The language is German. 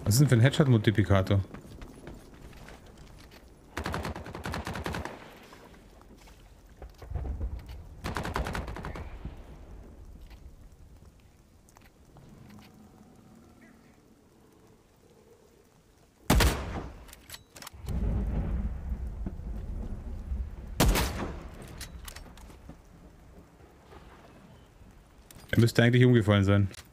Was ist denn für ein Headshot-Multiplikator? Er müsste eigentlich umgefallen sein.